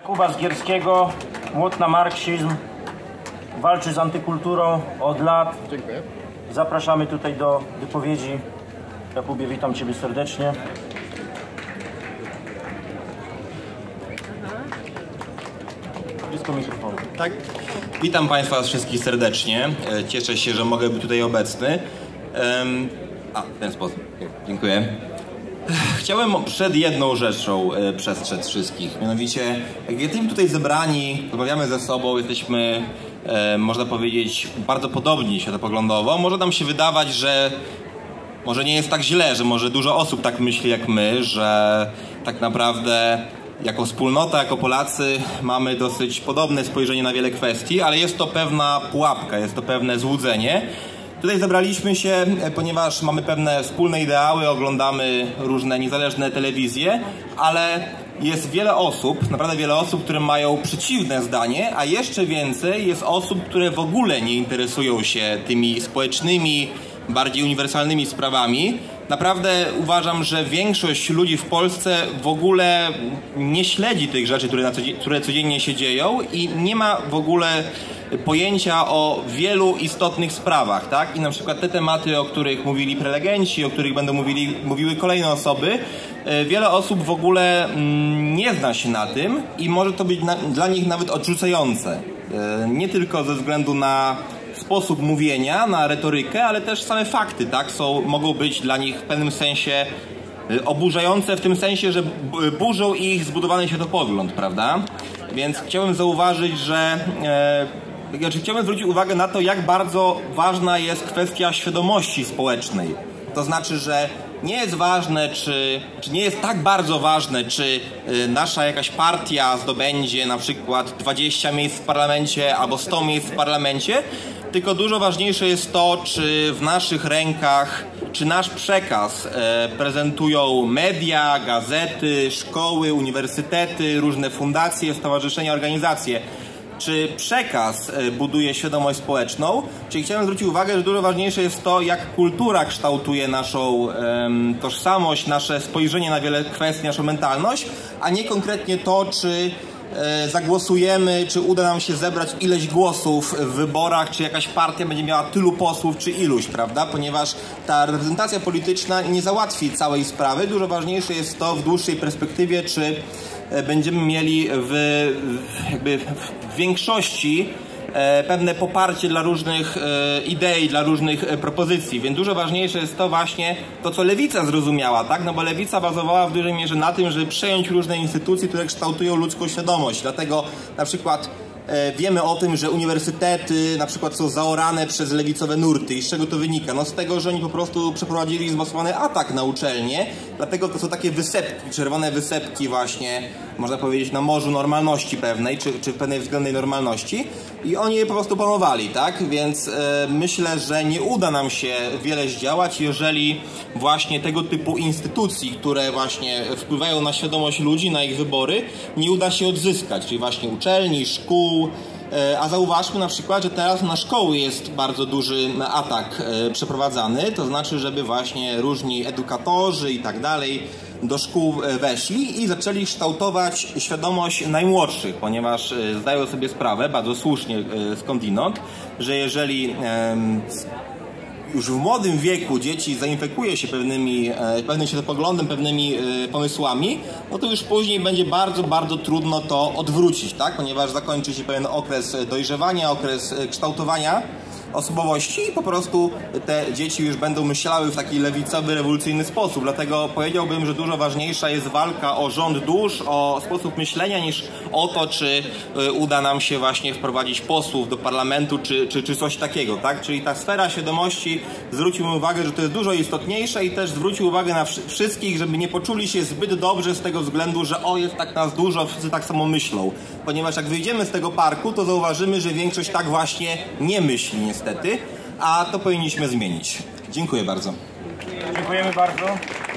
Kuba Zgierskiego, Młot na marksizm, walczy z antykulturą od lat. Dziękuję. Zapraszamy tutaj do wypowiedzi. Jakubie, witam Ciebie serdecznie. Blisko mikrofonu. Tak. Witam Państwa wszystkich serdecznie. Cieszę się, że mogę być tutaj obecny. W ten sposób. Dziękuję. Chciałem przed jedną rzeczą przestrzec wszystkich. Mianowicie, jak jesteśmy tutaj zebrani, rozmawiamy ze sobą, jesteśmy, można powiedzieć, bardzo podobni światopoglądowo. Może nam się wydawać, że może nie jest tak źle, że może dużo osób tak myśli jak my, że tak naprawdę jako wspólnota, jako Polacy mamy dosyć podobne spojrzenie na wiele kwestii, ale jest to pewna pułapka, jest to pewne złudzenie. Tutaj zebraliśmy się, ponieważ mamy pewne wspólne ideały, oglądamy różne niezależne telewizje, ale jest wiele osób, naprawdę wiele osób, które mają przeciwne zdanie, a jeszcze więcej jest osób, które w ogóle nie interesują się tymi społecznymi, bardziej uniwersalnymi sprawami. Naprawdę uważam, że większość ludzi w Polsce w ogóle nie śledzi tych rzeczy, które codziennie się dzieją i nie ma w ogóle pojęcia o wielu istotnych sprawach, tak? I na przykład te tematy, o których mówili prelegenci, o których będą mówiły kolejne osoby, wiele osób w ogóle nie zna się na tym i może to być dla nich nawet odrzucające. Nie tylko ze względu na sposób mówienia, na retorykę, ale też same fakty, tak? Mogą być dla nich w pewnym sensie oburzające, w tym sensie, że burzą ich zbudowany światopogląd, prawda? Więc chciałbym zauważyć, że chciałbym zwrócić uwagę na to, jak bardzo ważna jest kwestia świadomości społecznej. To znaczy, że nie jest ważne, czy nie jest tak bardzo ważne, czy nasza jakaś partia zdobędzie na przykład 20 miejsc w parlamencie albo 100 miejsc w parlamencie, tylko dużo ważniejsze jest to, czy w naszych rękach, czy nasz przekaz prezentują media, gazety, szkoły, uniwersytety, różne fundacje, stowarzyszenia, organizacje. Czy przekaz buduje świadomość społeczną? Czyli chciałem zwrócić uwagę, że dużo ważniejsze jest to, jak kultura kształtuje naszą tożsamość, nasze spojrzenie na wiele kwestii, naszą mentalność, a nie konkretnie to, czy zagłosujemy, czy uda nam się zebrać ileś głosów w wyborach, czy jakaś partia będzie miała tylu posłów, czy iluś, prawda? Ponieważ ta reprezentacja polityczna nie załatwi całej sprawy. Dużo ważniejsze jest to w dłuższej perspektywie, czy będziemy mieli w większości pewne poparcie dla różnych idei, dla różnych propozycji. Więc dużo ważniejsze jest to właśnie to, co lewica zrozumiała, tak? No bo lewica bazowała w dużej mierze na tym, żeby przejąć różne instytucje, które kształtują ludzką świadomość. Dlatego na przykład wiemy o tym, że uniwersytety na przykład są zaorane przez lewicowe nurty. I z czego to wynika? No z tego, że oni po prostu przeprowadzili zmasowany atak na uczelnie. Dlatego to są takie wysepki, czerwone wysepki właśnie, można powiedzieć, na morzu normalności pewnej, czy pewnej względnej normalności. I oni je po prostu panowali, tak? Więc myślę, że nie uda nam się wiele zdziałać, jeżeli właśnie tego typu instytucji, które właśnie wpływają na świadomość ludzi, na ich wybory, nie uda się odzyskać. Czyli właśnie uczelni, szkół. A zauważmy na przykład, że teraz na szkoły jest bardzo duży atak przeprowadzany, to znaczy, żeby właśnie różni edukatorzy i tak dalej do szkół weszli i zaczęli kształtować świadomość najmłodszych, ponieważ zdają sobie sprawę, bardzo słusznie skądinąd, że jeżeli już w młodym wieku dzieci zainfekuje się pewnym światopoglądem, pewnymi pomysłami, no to już później będzie bardzo, bardzo trudno to odwrócić, tak? Ponieważ zakończy się pewien okres dojrzewania, okres kształtowania osobowości i po prostu te dzieci już będą myślały w taki lewicowy, rewolucyjny sposób. Dlatego powiedziałbym, że dużo ważniejsza jest walka o rząd dusz, o sposób myślenia, niż o to, czy uda nam się właśnie wprowadzić posłów do parlamentu, czy coś takiego, tak? Czyli ta sfera świadomości, zwróciłbym uwagę, że to jest dużo istotniejsze i też zwrócił uwagę na wszystkich, żeby nie poczuli się zbyt dobrze z tego względu, że jest tak nas dużo, wszyscy tak samo myślą. Ponieważ jak wyjdziemy z tego parku, to zauważymy, że większość tak właśnie nie myśli niestety, a to powinniśmy zmienić. Dziękuję bardzo. Dziękujemy bardzo.